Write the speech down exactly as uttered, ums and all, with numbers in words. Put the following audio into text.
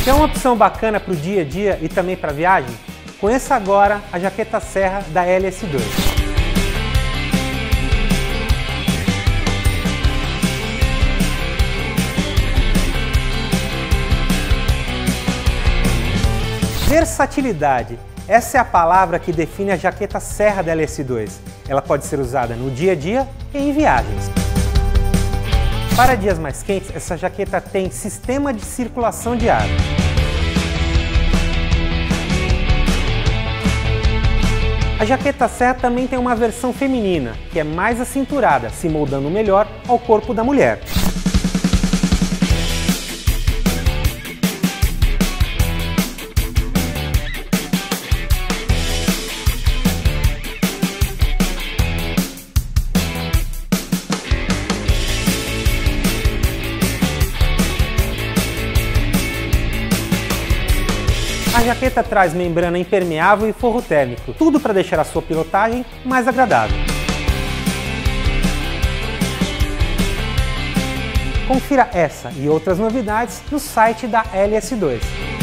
Quer uma opção bacana para o dia a dia e também para viagem? Conheça agora a jaqueta serra da L S dois. Versatilidade. Essa é a palavra que define a jaqueta serra da L S dois. Ela pode ser usada no dia a dia e em viagens. Para dias mais quentes, essa jaqueta tem sistema de circulação de ar. A jaqueta serra também tem uma versão feminina, que é mais acinturada, se moldando melhor ao corpo da mulher. A jaqueta traz membrana impermeável e forro térmico, tudo para deixar a sua pilotagem mais agradável. Confira essa e outras novidades no site da L S dois.